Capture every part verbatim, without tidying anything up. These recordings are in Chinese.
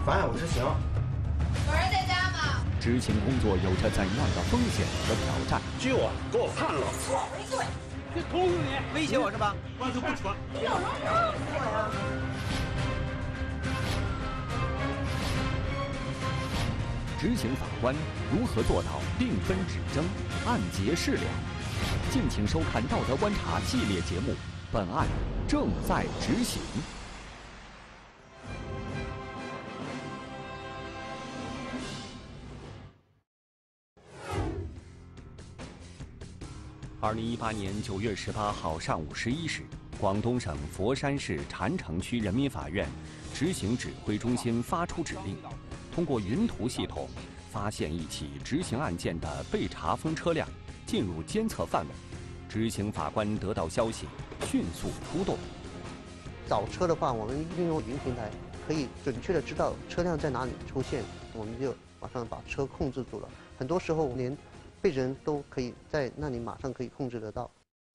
妨碍我执行。 有人在家吗？ 执行工作有着怎样的风险和挑战？ 救我！给我判了！ 错没对。 这捅死你！ 威胁我是吧？ 我就不说。 你有人弄死我呀！ 执行法官如何做到并分指征、按节事了？敬请收看《道德观察》系列节目，本案正在执行。二零一八年九月十八号上午十一时，广东省佛山市禅城区人民法院执行指挥中心发出指令，通过云图系统发现一起执行案件的被查封车辆进入监测范围。执行法官得到消息，迅速出动。 找车的话，我们运用云平台，可以准确的知道车辆在哪里出现，我们就马上把车控制住了。很多时候连被人都可以在那里马上可以控制得到。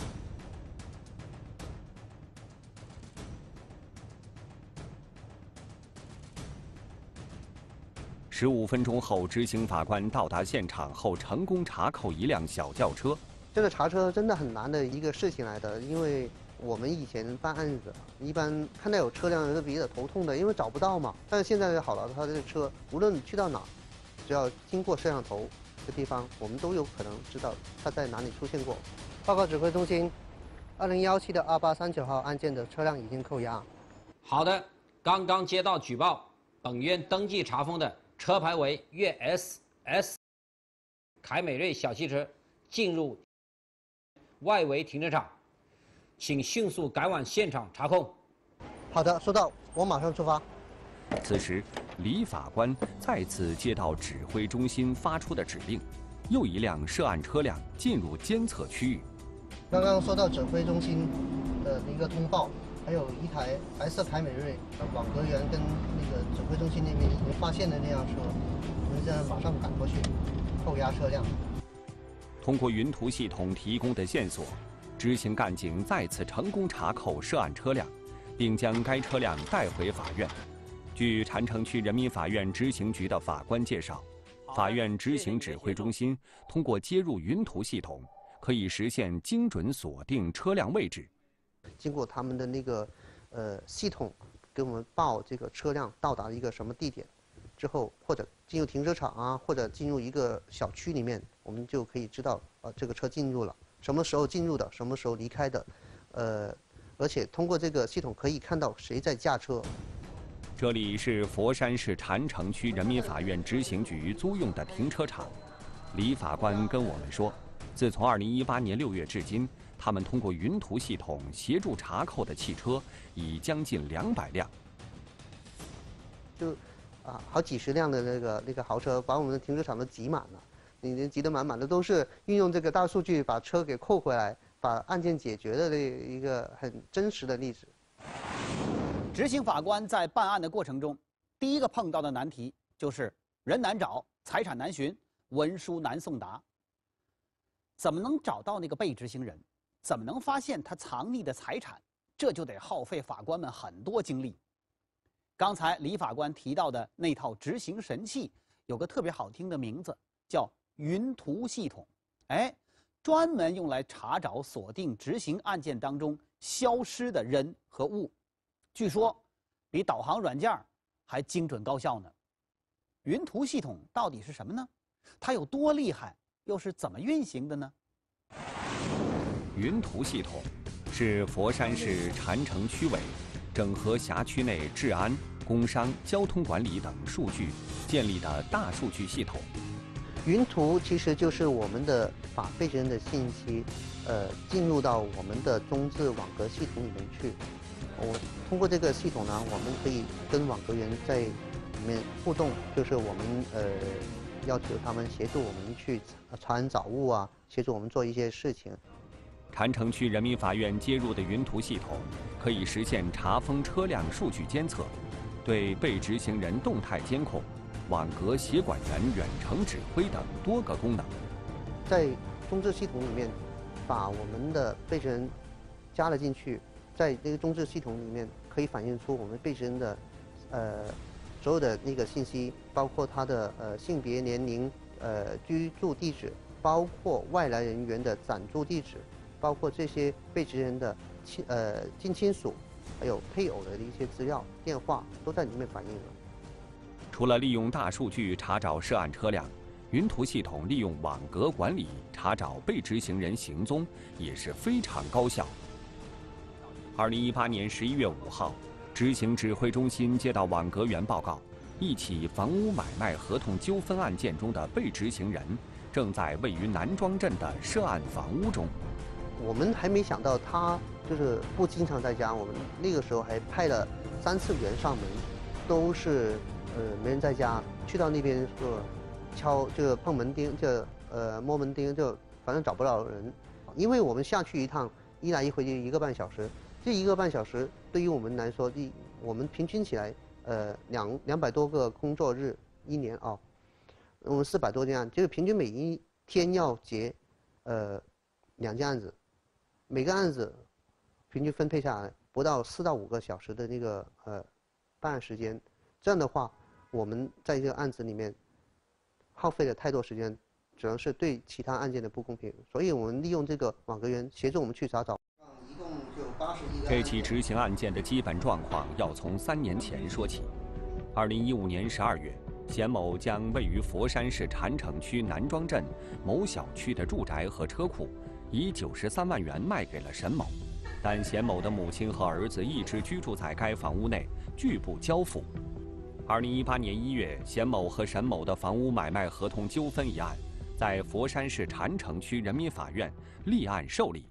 十五分钟后，执行法官到达现场后，成功查扣一辆小轿车。 这个查车真的很难的一个事情来的，因为我们以前办案子，一般看到有车辆都比较头痛的，因为找不到嘛。但是现在好了，他这个车无论你去到哪，只要经过摄像头的地方，我们都有可能知道它在哪里出现过。报告指挥中心，二零幺七的二八三九号案件的车辆已经扣押。 好的，刚刚接到举报，本院登记查封的车牌为粤 S S 凯美瑞小汽车进入外围停车场，请迅速赶往现场查控。 好的，收到，我马上出发。 此时，李法官再次接到指挥中心发出的指令，又一辆涉案车辆进入监测区域。 刚刚收到指挥中心的一个通报，还有一台白色凯美瑞，网格员跟那个指挥中心那边已经发现了那辆车，我们现在马上赶过去扣押车辆。 通过云图系统提供的线索，执行干警再次成功查扣涉案车辆，并将该车辆带回法院。据禅城区人民法院执行局的法官介绍，法院执行指挥中心通过接入云图系统，可以实现精准锁定车辆位置。 经过他们的那个呃系统给我们报这个车辆到达一个什么地点之后，或者进入停车场啊，或者进入一个小区里面，我们就可以知道呃这个车进入了，什么时候进入的，什么时候离开的，呃，而且通过这个系统可以看到谁在驾车。 这里是佛山市禅城区人民法院执行局租用的停车场。李法官跟我们说，自从二零一八年六月至今，他们通过云图系统协助查扣的汽车已将近两百辆。 就啊，好几十辆的那个那个豪车，把我们的停车场都挤满了，已经挤得满满的，都是运用这个大数据把车给扣回来，把案件解决的这一个很真实的例子。 执行法官在办案的过程中，第一个碰到的难题就是人难找、财产难寻、文书难送达。怎么能找到那个被执行人？怎么能发现他藏匿的财产？这就得耗费法官们很多精力。刚才李法官提到的那套执行神器，有个特别好听的名字，叫云图系统。哎，专门用来查找、锁定执行案件当中消失的人和物。据说，比导航软件还精准高效呢。云图系统到底是什么呢？它有多厉害？又是怎么运行的呢？ 云图系统是佛山市禅城区委整合辖区内治安、工商、交通管理等数据建立的大数据系统。 云图其实就是我们的把被执人的信息，呃，进入到我们的中置网格系统里面去。我通过这个系统呢，我们可以跟网格员在里面互动，就是我们呃要求他们协助我们去查人找物啊，协助我们做一些事情。 禅城区人民法院接入的云图系统可以实现查封车辆数据监测，对被执行人动态监控、网格协管员远程指挥等多个功能。 在中置系统里面，把我们的被执人加了进去，在这个中置系统里面可以反映出我们被执人的呃所有的那个信息，包括他的呃性别、年龄、呃居住地址，包括外来人员的暂住地址，包括这些被执行人的亲呃近亲属，还有配偶的一些资料、电话都在里面反映了。 除了利用大数据查找涉案车辆，云图系统利用网格管理查找被执行人行踪也是非常高效。二零一八年十一月五号。执行指挥中心接到网格员报告，一起房屋买卖合同纠纷案件中的被执行人正在位于南庄镇的涉案房屋中。 我们还没想到他就是不经常在家，我们那个时候还派了三次员上门，都是呃没人在家，去到那边说敲就碰门钉，就呃摸门钉，就反正找不到人。因为我们下去一趟，一来一回就一个半小时。这一个半小时对于我们来说，一我们平均起来，呃，两两百多个工作日，一年啊，我们四百多件案，就是平均每一天要结，呃，两件案子，每个案子平均分配下来不到四到五个小时的那个呃办案时间，这样的话，我们在这个案子里面耗费了太多时间，主要是对其他案件的不公平，所以我们利用这个网格员协助我们去查找。 这起执行案件的基本状况要从三年前说起。二零一五年十二月，贤某将位于佛山市禅城区南庄镇某小区的住宅和车库，以九十三万元卖给了沈某，但贤某的母亲和儿子一直居住在该房屋内，拒不交付。二零一八年一月，贤某和沈某的房屋买卖合同纠纷一案，在佛山市禅城区人民法院立案受理。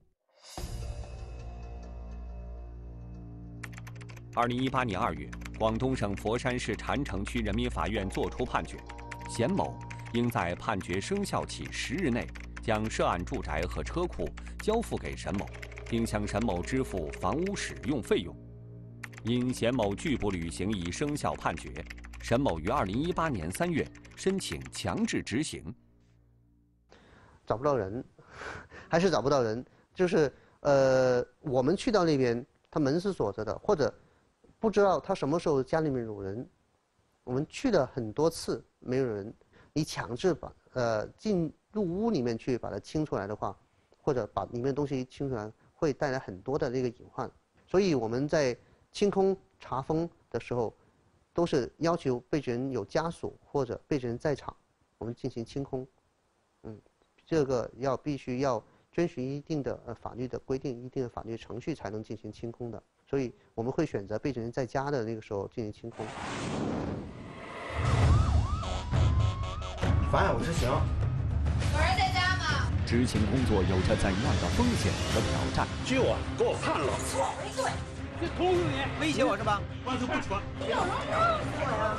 二零一八年二月，广东省佛山市禅城区人民法院作出判决，贤某应在判决生效起十日内，将涉案住宅和车库交付给沈某，并向沈某支付房屋使用费用。因贤某拒不履行已生效判决，沈某于二零一八年三月申请强制执行。 找不到人，还是找不到人，就是呃，我们去到那边，他门是锁着的，或者不知道他什么时候家里面有人，我们去了很多次没有人，你强制把呃进入屋里面去把它清出来的话，或者把里面的东西清出来，会带来很多的那个隐患。所以我们在清空查封的时候，都是要求被执人有家属或者被执人在场，我们进行清空。嗯，这个要必须要遵循一定的呃法律的规定，一定的法律程序才能进行清空的。所以我们会选择被执人在家的那个时候进行清空。 妨碍我执行。 有人在家吗？ 执行工作有着怎样的风险和挑战？ 救我！给我判了！ 错，没对。 这捅死你！ 威胁我是吧？ 完全不传。 你有人弄死我呀！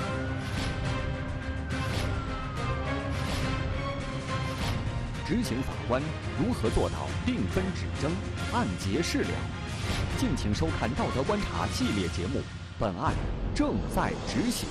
执行法官如何做到并分指征、按结事了？敬请收看《道德观察》系列节目，本案正在执行。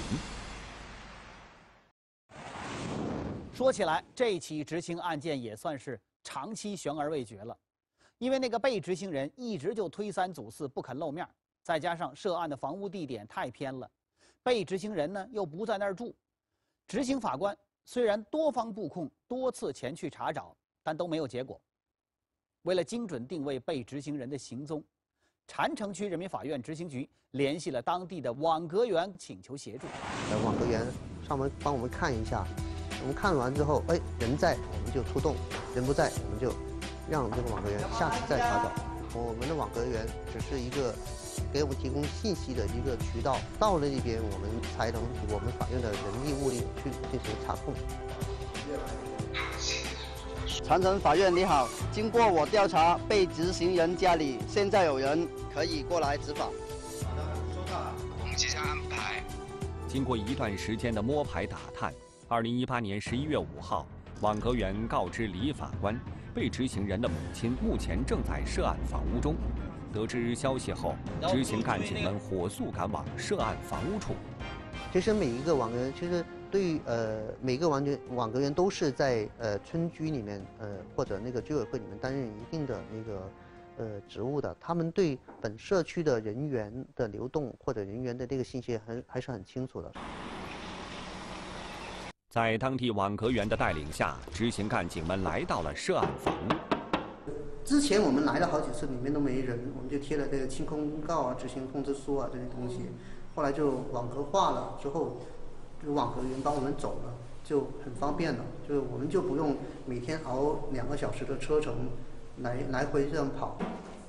说起来，这起执行案件也算是长期悬而未决了，因为那个被执行人一直就推三阻四，不肯露面，再加上涉案的房屋地点太偏了，被执行人呢又不在那儿住，执行法官虽然多方布控，多次前去查找，但都没有结果。为了精准定位被执行人的行踪，禅城区人民法院执行局联系了当地的网格员，请求协助。 呃，网格员上门帮我们看一下，我们看完之后，哎，人在我们就出动，人不在我们就让这个网格员下次再查找。我们的网格员只是一个给我们提供信息的一个渠道，到了那边我们才能以我们法院的人力物力去进行查控。 禅城法院你好，经过我调查，被执行人家里现在有人，可以过来执法。 好的，收到了。 我们即将安排。 经过一段时间的摸排打探，二零一八年十一月五号，网格员告知李法官，被执行人的母亲目前正在涉案房屋中。得知消息后，执行干警们火速赶往涉案房屋处。 其实每一个网格员，其实对于呃每个网格网格员都是在呃村居里面呃或者那个居委会里面担任一定的那个呃职务的，他们对本社区的人员的流动或者人员的这个信息还还是很清楚的。 在当地网格员的带领下，执行干警们来到了涉案房屋。 之前我们来了好几次，里面都没人，我们就贴了这个清空公告啊、执行通知书啊这些东西。后来就网格化了之后，就网格员帮我们走了，就很方便了，就我们就不用每天熬两个小时的车程，来来回这样跑。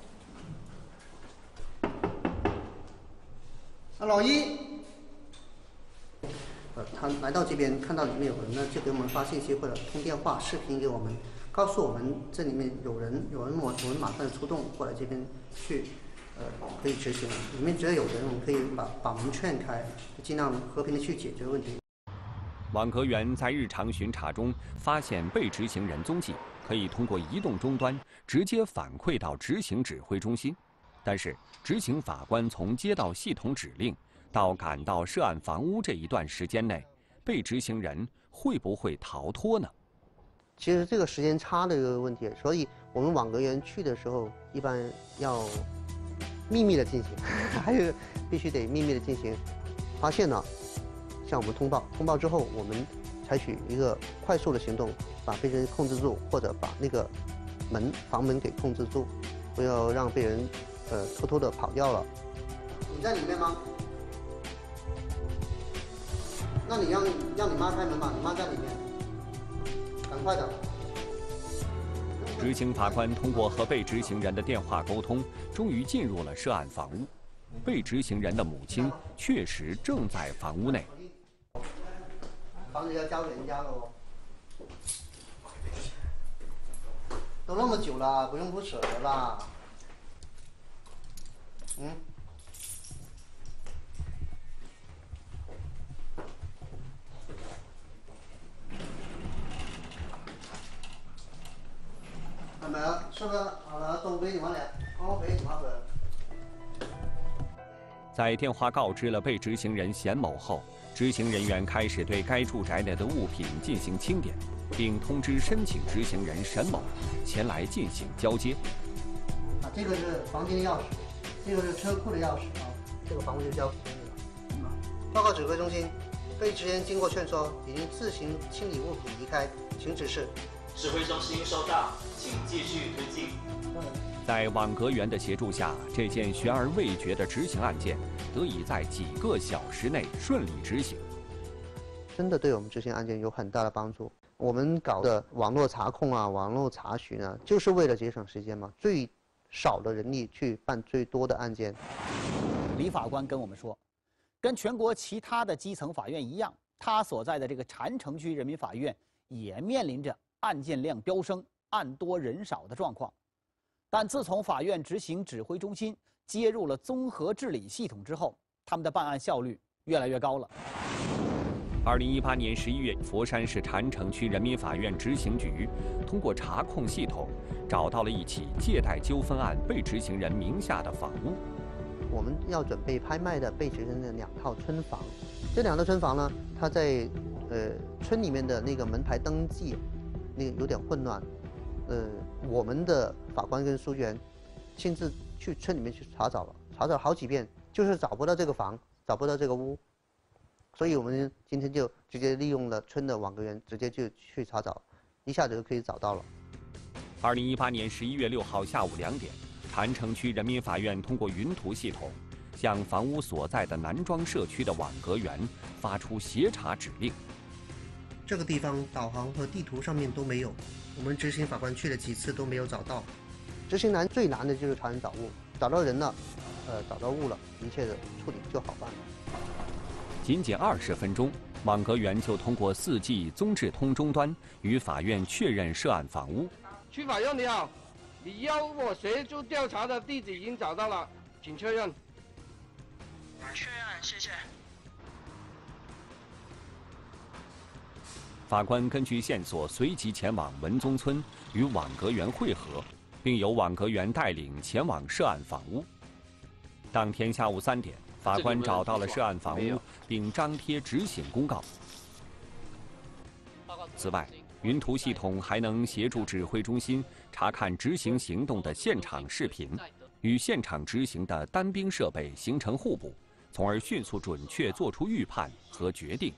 啊，老一。呃，他来到这边看到里面有人呢，就给我们发信息或者通电话、视频给我们，告诉我们这里面有人，有人我我们马上出动过来这边去，呃，可以执行。里面只要有人，我们可以把把门劝开，尽量和平的去解决问题。 网格员在日常巡查中发现被执行人踪迹，可以通过移动终端直接反馈到执行指挥中心。但是，执行法官从接到系统指令到赶到涉案房屋这一段时间内，被执行人会不会逃脱呢？ 其实这个时间差的一个问题，所以我们网格员去的时候，一般要秘密的进行，还有必须得秘密的进行。发现了，向我们通报，通报之后，我们采取一个快速的行动，把被人控制住，或者把那个门房门给控制住，不要让被人呃偷偷的跑掉了。你在里面吗？那你让让你妈开门吧，你妈在里面，赶快的。 执行法官通过和被执行人的电话沟通，终于进入了涉案房屋。被执行人的母亲确实正在房屋内。 房子要交给人家了哦。都那么久了，不用不舍得啦。嗯。係咪啊？叔啊，係咪啊？凍俾電話你啊，剛剛俾電話佢。 在电话告知了被执行人贤某后，执行人员开始对该住宅内的物品进行清点，并通知申请执行人沈某前来进行交接。 啊，这个是房间的钥匙，这个是车库的钥匙啊，这个房屋就交给你了。报告指挥中心，被执行人经过劝说，已经自行清理物品离开，请指示。 指挥中心收到，请继续推进。 在网格员的协助下，这件悬而未决的执行案件得以在几个小时内顺利执行。 真的对我们执行案件有很大的帮助。我们搞的网络查控啊、网络查询啊，就是为了节省时间嘛，最少的人力去办最多的案件。 李法官跟我们说，跟全国其他的基层法院一样，他所在的这个禅城区人民法院也面临着案件量飙升、案多人少的状况。但自从法院执行指挥中心接入了综合治理系统之后，他们的办案效率越来越高了。 二零一八年十一月，佛山市禅城区人民法院执行局通过查控系统，找到了一起借贷纠纷案被执行人名下的房屋。 我们要准备拍卖的被执行人的两套村房，这两套村房呢，它在呃村里面的那个门牌登记，那个有点混乱。呃，我们的法官跟书记员亲自去村里面去查找了，查找好几遍，就是找不到这个房，找不到这个屋，所以我们今天就直接利用了村的网格员，直接就去查找，一下子就可以找到了。 二零一八年十一月六号下午两点，禅城区人民法院通过云图系统，向房屋所在的南庄社区的网格员发出协查指令。 这个地方导航和地图上面都没有，我们执行法官去了几次都没有找到。执行难最难的就是查人找物，找到人了，呃，找到物了，一切的处理就好办了。 仅仅二十分钟，网格员就通过 四 G 综智通终端与法院确认涉案房屋。 区法院你好，你要我协助调查的地址已经找到了，请确认。 确认，谢谢。 法官根据线索随即前往文宗村与网格员会合，并由网格员带领前往涉案房屋。当天下午三点，法官找到了涉案房屋，并张贴执行公告。此外，云图系统还能协助指挥中心查看执行行动的现场视频，与现场执行的单兵设备形成互补，从而迅速准确作出预判和决定。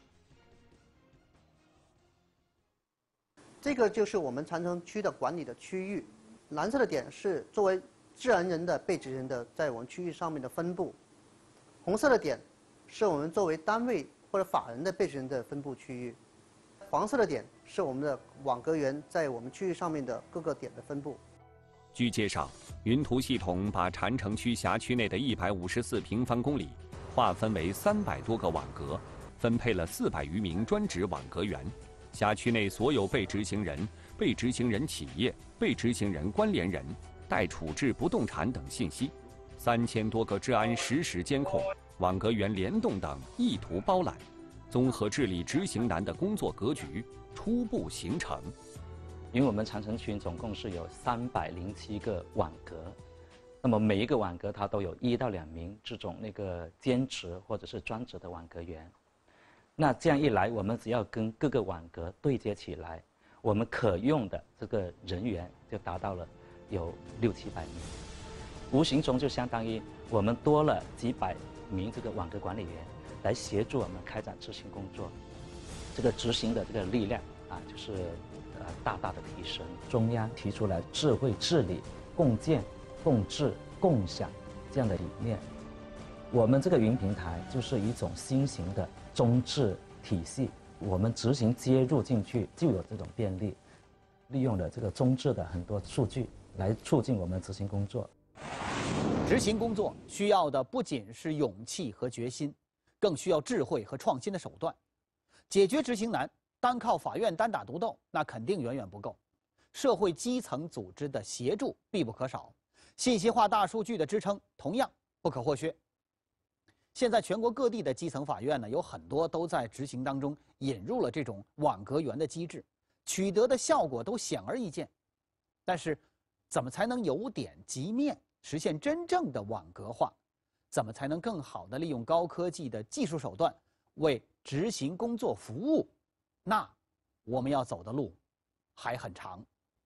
这个就是我们长城区的管理的区域，蓝色的点是作为自然人的被执行的在我们区域上面的分布，红色的点是我们作为单位或者法人的被执行的分布区域，黄色的点是我们的网格员在我们区域上面的各个点的分布。 据介绍，云图系统把禅城区辖区内的一百五十四平方公里划分为三百多个网格，分配了四百余名专职网格员。辖区内所有被执行人、被执行人企业、被执行人关联人、待处置不动产等信息，三千多个治安实时监控、网格员联动等一图包揽，综合治理执行难的工作格局初步形成。 因为我们长城区总共是有三百零七个网格，那么每一个网格它都有一到两名这种那个兼职或者是专职的网格员。那这样一来，我们只要跟各个网格对接起来，我们可用的这个人员就达到了有六七百名，无形中就相当于我们多了几百名这个网格管理员来协助我们开展执行工作，这个执行的这个力量啊，就是呃大大的提升。中央提出来智慧治理、共建、共治、共享这样的理念，我们这个云平台就是一种新型的中治体系，我们执行接入进去就有这种便利，利用了这个中治的很多数据来促进我们执行工作。 执行工作需要的不仅是勇气和决心，更需要智慧和创新的手段。解决执行难，单靠法院单打独斗，那肯定远远不够。社会基层组织的协助必不可少，信息化大数据的支撑同样不可或缺。现在全国各地的基层法院呢，有很多都在执行当中引入了这种网格员的机制，取得的效果都显而易见。但是，怎么才能由点及面，实现真正的网格化？怎么才能更好地利用高科技的技术手段为执行工作服务？那我们要走的路还很长。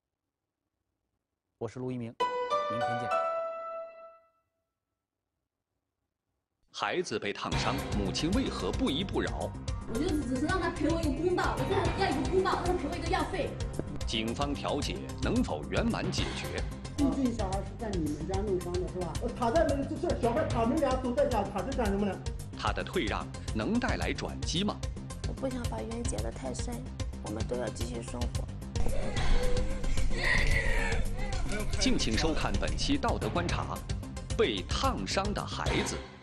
我是陆一鸣，明天见。 孩子被烫伤，母亲为何不依不饶？ 我就只是让他赔我一个公道，我现在要一个公道，让他赔我一个药费。 警方调解能否圆满解决？ 毕竟小孩是在你们家弄伤的，是吧？他在那个这小孩，他们俩都在家，他在干什么呢？ 他的退让能带来转机吗？ 我不想把冤结得太深，我们都要继续生活。 敬请收看本期《道德观察》，被烫伤的孩子。